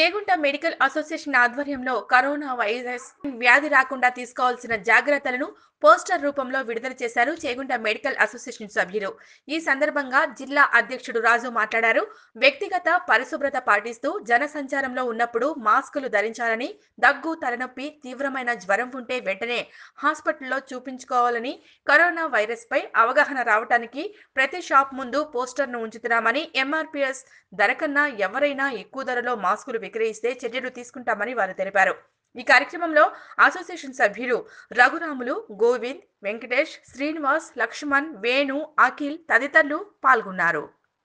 Chegunta medical association ఆధ్వర్యంలో corona virus వ్యాధి రాకుండా తీసుకోవాల్సిన జాగ్రత్తలను పోస్టర్ రూపంలో విడుదల చేశారు చేగుంట మెడికల్ అసోసియేషన్ సభ్యులు. ఈ సందర్భంగా జిల్లా అధ్యక్షుడు రాజు మాట్లాడారు. వ్యక్తిగత పరిశుభ్రత పాటిస్తూ జన సంచారంలో ఉన్నప్పుడు మాస్కులు ధరించాలని, దగ్గు, తలనొప్పి, తీవ్రమైన జ్వరం ఉంటే వెంటనే హాస్పిటల్లో చూపించుకోవాలని, కరోనా వైరస్ పై అవగాహన రావడానికి ప్రతి షాప్ ముందు పోస్టర్ను ఉంచుతున్నామని, ఎంఆర్పీఎస్ ధర కన్నా ఎవరైనా ఎక్కువ ధరలో మాస్కులు విక్రయిస్తే చర్యలు తీసుకుంటామని వారు తెలిపారు. ఈ కార్యక్రమంలో అసోసియేషన్ సభ్యులు రఘురాములు, గోవింద్, వెంకటేష్, శ్రీనివాస్, లక్ష్మణ్, వేణు, అఖిల్ తదితరులు పాల్గొన్నారు.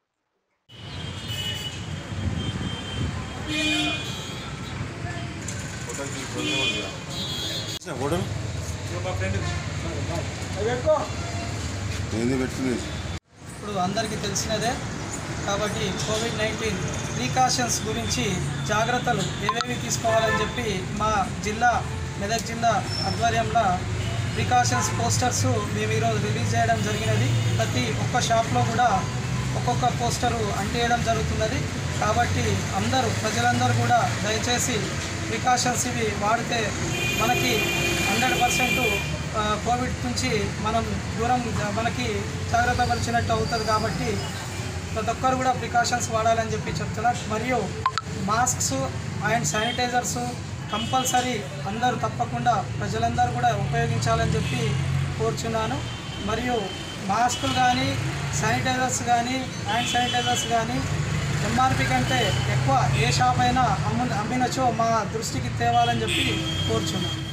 ఇప్పుడు అందరికీ తెలిసినదే కాబట్టి కోవిడ్-19 ప్రికాషన్స్ గురించి జాగ్రత్తలు ఏవేవి తీసుకోవాలని చెప్పి మా జిల్లా మెదక్ జిల్లా ఆధ్వర్యంలో ప్రికాషన్స్ పోస్టర్స్ మేము ఈరోజు రిలీజ్ చేయడం జరిగినది. ప్రతి ఒక్క షాప్లో కూడా ఒక్కొక్క పోస్టరు అంటేయడం జరుగుతున్నది. కాబట్టి ప్రజలందరూ కూడా దయచేసి ప్రికాషన్స్ ఇవి వాడితే మనకి 100% కోవిడ్ నుంచి మనకి జాగ్రత్త పరిచినట్టు అవుతుంది. కాబట్టి ప్రతి ఒక్కరు కూడా ప్రికాషన్స్ వాడాలని చెప్పి చెప్తున్నారు. మరియు మాస్క్స్ అండ్ శానిటైజర్స్ కంపల్సరీ అందరూ తప్పకుండా ప్రజలందరూ కూడా ఉపయోగించాలని చెప్పి కోరుచున్నాను. మరియు మాస్కులు కానీ, శానిటైజర్స్ కానీ, హ్యాండ్ శానిటైజర్స్ కానీ ఎంఆర్పి కంటే ఎక్కువ ఏ షాప్ అయినా అమ్మినచో మా దృష్టికి తేవాలని చెప్పి కోరుచున్నాను.